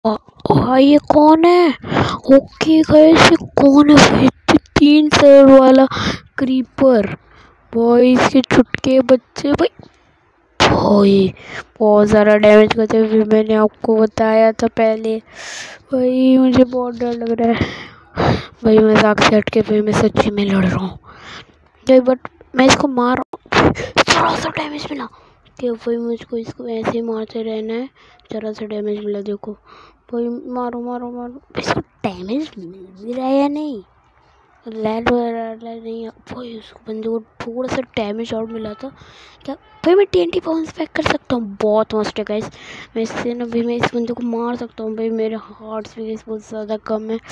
भाई ये कौन है? ओके गाइस, ये कौन है भाई? 3 सर वाला क्रीपर भाई, इसके छुटके बच्चे भाई। भाई बहुत ज़्यादा डैमेज करते हुए, मैंने आपको बताया था पहले। भाई मुझे बहुत डर लग रहा है भाई, मजाक से हट के भाई मैं सच्ची में लड़ रहा हूँ भाई, बट मैं इसको मार रहा हूँ। थोड़ा सा डैमेज मिला कि भाई, मुझको इसको ऐसे ही मारते रहना है। जरा सा डैमेज मिला, देखो भाई, मारो मारो मारो। इसको डैमेज मिल भी रहा है या नहीं? लैंड वगैरह नहीं है भाई। उसको बंदे को थोड़ा सा डैमेज और मिला था क्या भाई? मैं TNT बाउंस बैक कर सकता हूँ, बहुत मस्त है गाइस। मैं इससे ना भाई, मैं इस बंदे को मार सकता हूँ भाई। मेरे हार्ट्स भी गाइस बहुत ज़्यादा कम है।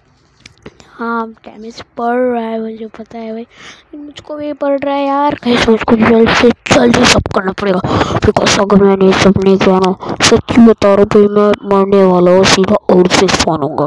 हाँ, डैमेज पड़ रहा है, मुझे पता है भाई, मुझको भी पड़ रहा है यार। गाइस मुझको जल्द से जल्दी सब करना पड़ेगा, बिकॉज अगर मैंने ये सब नहीं किया ना, सच्ची बता रहा हूँ भाई, मैं मरने वाला हूँ सीधा और से स्पॉन होऊंगा।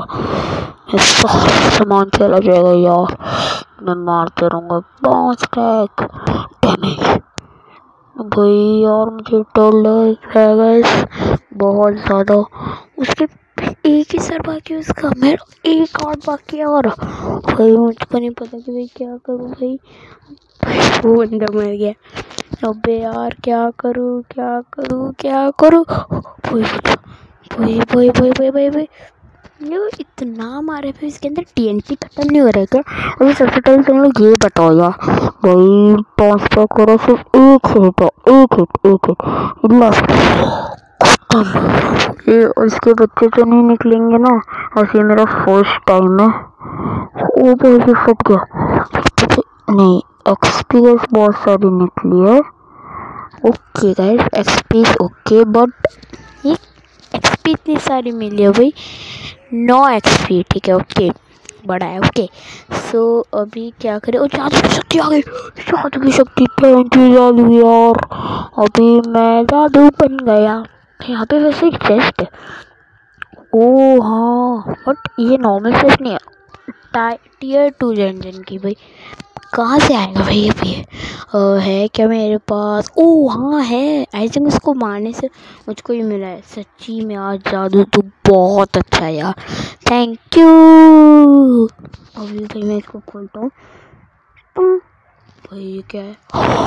सारा सामान चला जाएगा यार, मैं मारते रहूँगा। 5 टैग डैमेज भाई यार, मुझे डर लग रहा है गाइस बहुत ज़्यादा। उसके एक ही सर बाकी है उसका, मेरा एक और बाकी है। और भाई मुझको नहीं पता कि भाई क्या करूँ भाई। वो बंदा मर गया। अबे यार क्या करूँ क्या करूँ क्या करूँ? भाई भाई भाई भाई भाई भाई भाई, ये इतना मारे फिर इसके अंदर TNT खत्म नहीं हो रहा है क्या? अभी सबसे पहले तुम लोग ये बताओ यार भाई, 5 करो सिर्फ एक हिट है, एक हिट लास्ट खत्म। ये उसके बच्चे तो नहीं निकलेंगे ना, और ये मेरा फर्स्ट टाइम है। ओ भाई ये फट गया। नहीं, XP गाइस बहुत सारी निकली है। Okay guys, XP okay, but ये XP इतनी सारी मिली है भाई, 9 XP, ठीक है ओके, बड़ा है ओके। सो अभी क्या करें? और जादू की शक्ति आ गई, जादू की शक्ति, थैंक यू जादू यार। अभी मैं जादू बन गया। यहाँ पे वैसे एक चेस्ट है। ओ हाँ, बट ये नॉर्मल चेस्ट नहीं है, Tier 2 जंजन की भाई। कहाँ से आएगा भाई अभी? है क्या मेरे पास? ओ हाँ है, आई थिंक उसको मारने से मुझको ही मिला है। सच्ची में आज जादू तो बहुत अच्छा है यार, थैंक यू। अभी भाई मैं इसको खोलता हूँ। भाई ये क्या है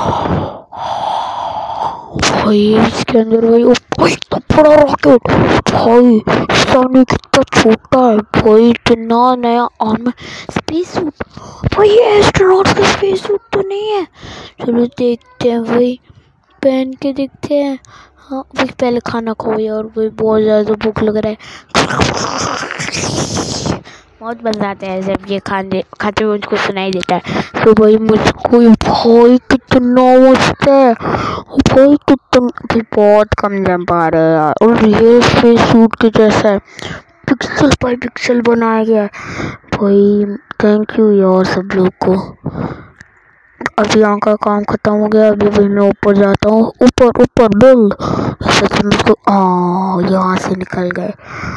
भाई? इसके अंदर भाई, ओ भाई इतना बड़ा रॉकेट भाई, सामने कितना छोटा है भाई। इतना नया आर्मर, स्पेस सूट भाई, ये एस्ट्रोनॉट का स्पेस सूट तो नहीं है? चलो देखते हैं भाई, पहन के देखते हैं। हाँ भाई, पहले खाना खाओ यार भाई, बहुत ज़्यादा भूख लग रहा है। बहुत मज़ा आता है जब ये खाते हुए मुझको सुनाई देता है। तो भाई मुझको भाई कितना मस्त है भाई, कितना भाई, बहुत कम जंप आ रहा है यार। और ये स्पेस सूट के जैसा है, पिक्सल बाय पिक्सल बनाया गया है भाई। थैंक यू यार सब लोग को। अभी यहाँ का काम खत्म हो गया, अभी भाई मैं ऊपर जाता हूँ। ऊपर ऊपर बिल्ड, सच में तो यहाँ से निकल गए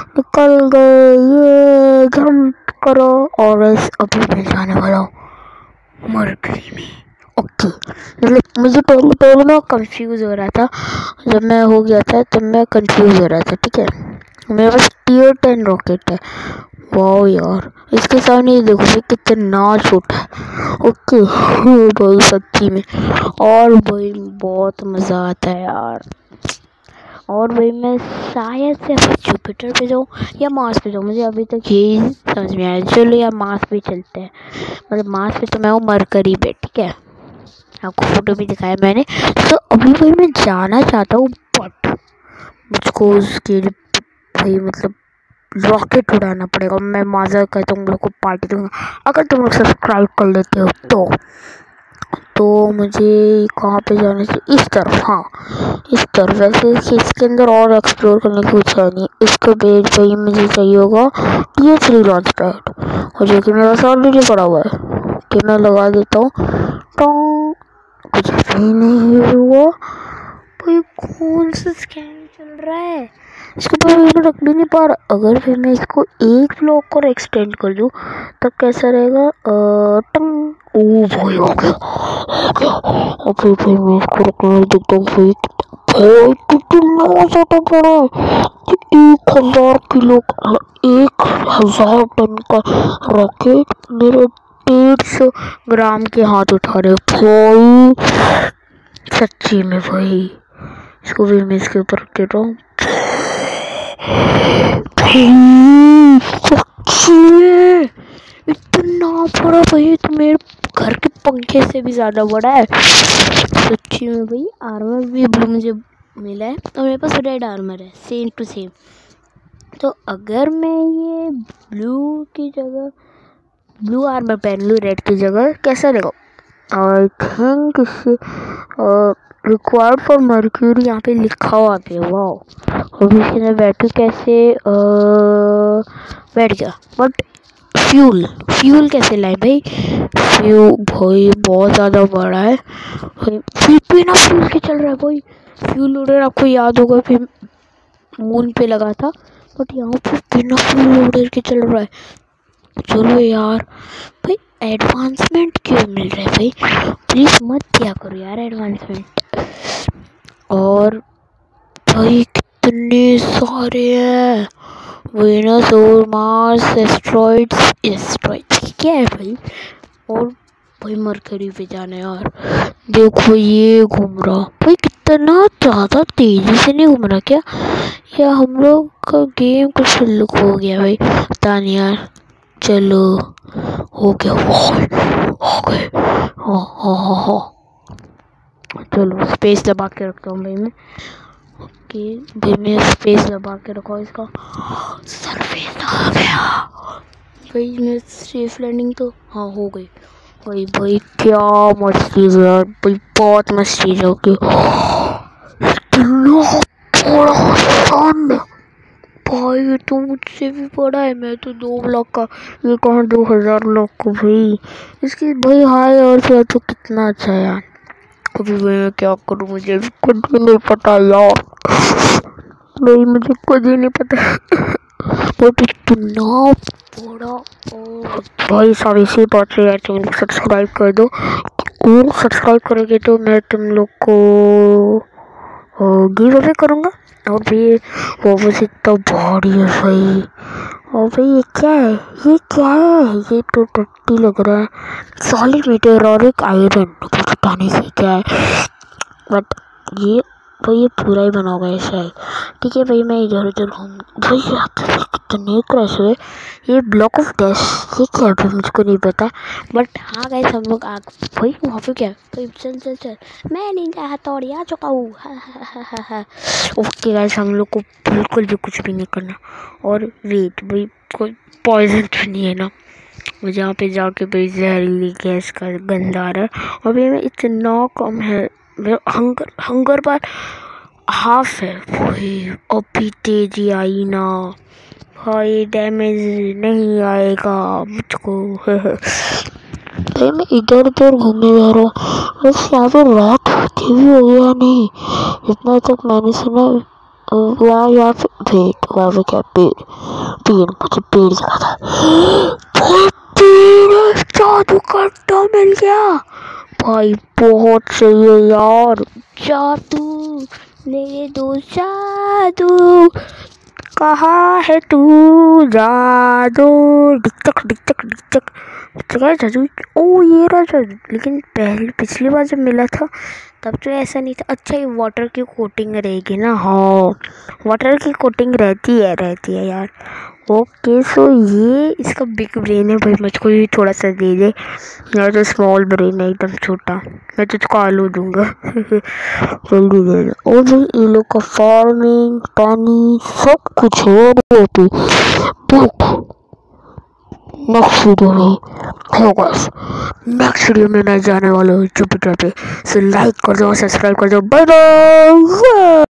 ये जंप करो। और अभी मैं जाने वाला हूँ मरकरी में। ओके, मतलब मुझे पहले पहले मैं कंफ्यूज हो रहा था, जब मैं हो गया था तब मैं कंफ्यूज हो रहा था, ठीक है। मेरे पास Tier 10 रॉकेट है। वाह यार, इसके सामने ये देखो भाई कितना छोटा है। ओके भाई सच्ची में, और भाई बहुत मज़ा आता है यार। और भाई मैं शायद से अभी जुपिटर पे जाऊँ या मार्स पे जाऊँ, मुझे अभी तक यही समझ में आया। चलो यार मार्स पे चलते हैं, मतलब मार्स पे तो मैं हूँ मरकरी पे, ठीक है, आपको फोटो भी दिखाया मैंने। तो अभी भाई मैं जाना चाहता हूँ, बट मुझको उसके लिए भाई मतलब रॉकेट उड़ाना पड़ेगा। मैं माज़ा कर तुम लोग को पार्टी दूंगा अगर तुम लोग सब्सक्राइब कर लेते हो तो मुझे कहाँ पे जाना चाहिए? इस तरफ, हाँ इस तरफ। वैसे इसके अंदर और एक्सप्लोर करने की कुछ है नहीं। इसके बेस भाई मुझे चाहिए होगा Tier 3 लॉन्च पैड, और जो कि मेरा ऑलरेडी पड़ा हुआ है, कि मैं लगा देता हूँ। तो कुछ भी नहीं हुआ भाई, कौन सा स्कैम चल रहा है? इसको तो मैं रख भी नहीं पा रहा। अगर फिर मैं इसको एक ब्लॉक और एक्सटेंड कर दूँ तब कैसा रहेगा? टंग, ओ भाई हो गया। अभी भाई मैं इसको रखने देखता हूँ भाई, कितना ज़्यादा बड़ा है 1,000 किलो का 1,000 टन का रॉकेट मेरे 150 ग्राम के हाथ उठा रहे भाई। सच्ची में भाई, इसको भी मैं इसके ऊपर रख देता हूँ भाई। सच्ची में इतना बड़ा भाई, तो मेरे घर के पंखे से भी ज्यादा बड़ा है सच्ची में भाई। आर्मर भी ब्लू मुझे मिला है और मेरे पास रेड आर्मर है सेम टू सेम। तो अगर मैं ये ब्लू आर्मर पहन लूँ रेड की जगह, कैसा देखो। आई थिंक इससे रिक्वायर्ड फॉर मर्क्यूरी यहाँ पे लिखा हुआ है। वाह, अभी इसने बैटरी कैसे बैठ गया। बट फ्यूल कैसे लाए भाई। फ्यूल भाई बहुत ज़्यादा बड़ा है भाई। बिना फ्यूल के चल रहा है भाई। फ्यूल लोडर आपको याद होगा फिर मून पे लगा था, बट यहाँ पे बिना फ्यूल लोडर के चल रहा है। चलो यार भाई, एडवांसमेंट क्यों मिल रहा है भाई, प्लीज़ मत दिया करो यार एडवांसमेंट। और भाई कितने सारे हैं, वेनस और मार्स, एस्ट्रॉइड्स क्या है भाई। और भाई मरकरी पे जाना है यार। देखो ये घूम रहा भाई, कितना ज़्यादा तेज़ी से नहीं घूम रहा क्या, या हम लोग का गेम कुछ लुक हो गया भाई, पता नहीं यार। चलो हो गया, हो गए। हाँ चलो स्पेस दबा के रखता हूँ भाई मैं। ओके भाई मैं स्पेस दबा के रखा हूँ, इसका सरफेस आ गया भाई। मैं सेफ लैंडिंग तो हाँ हो गई भाई। क्या मस्त चीज़ है यार भाई, बहुत मस्त चीज़ है। ओके इतना बड़ा सन भाई, ये तो मुझसे भी बड़ा है। मैं तो 2 ब्लॉक का, ये कहाँ 2000 ब्लॉक का भाई। इसकी भाई हाई और से तो कितना अच्छा है यार। अभी मैं क्या करूँ, मुझे भी कुछ भी नहीं पता यार नहीं, मुझे कुछ ही नहीं पता बट इतना बड़ा। और भाई सारी सी बात है यार, चैनल को सब्सक्राइब कर दो। और सब्सक्राइब करोगे तो मैं तुम लोग को गिव अवे करूँगा। और भी वो बस इतना भारी है भाई। और भाई ये क्या है, ये तो टट्टी लग रहा है। सॉलिड मेटेरिक आयरन, कुछ पता नहीं से क्या है, बट ये भाई ये पूरा ही बना होगा ऐसा ही। ठीक है भाई, मैं इधर उधर घूम भाई। यहाँ पे कितने क्रैश हुए। ये ब्लॉक ऑफ डेथ, ये क्या है मुझको नहीं पता, बट हाँ गाइस हम लोग आग भाई वहाँ पे क्या भाई। चल मैं निंजा हथौड़ी आ चुका हूँ। ओके गाइस, हम लोग को बिल्कुल भी कुछ भी नहीं करना। और वेट भाई, कोई पॉइजन तो नहीं है ना। मुझे यहाँ पे जाके भाई जहरीली गैस का गंध आ रहा है। और भाई मैं इतना कम है, हंगर पर हाफ है भाई। अभी तेजी आई ना भाई, डैमेज नहीं आएगा मुझको भाई। मैं इधर उधर घूमने जा रहा हूँ, बस यहाँ पे रात होती भी हो गया नहीं इतना तक मैंने सुना। यहाँ पे वहाँ पे क्या पेड़ मुझे पेड़ दिखा था भाई। पेड़ जादू का मिल गया भाई, बहुत सही है यार। जादू ले दो जादू, कहाँ है तू जादू, डिचक जादू। ओ ये रहा जादू। लेकिन पिछली बार जब मिला था तब तो ऐसा नहीं था। अच्छा ये वाटर की कोटिंग रहेगी ना, हाँ वाटर की कोटिंग रहती है यार। ओके सो ये इसका बिग ब्रेन है भाई, मुझको भी थोड़ा सा दे दे यार। तो स्मॉल ब्रेन है एकदम छोटा, मैं तुझको आलू दूंगा जल्दी दे दे। और भाई ये लोग का फार्मिंग पानी सब कुछ है रहती। नेक्स्ट वीडियो में होगा, नेक्स्ट वीडियो में मैं जाने वाला हूँ जुपिटर पे। सो लाइक कर दो, सब्सक्राइब कर दो, बाय बाय।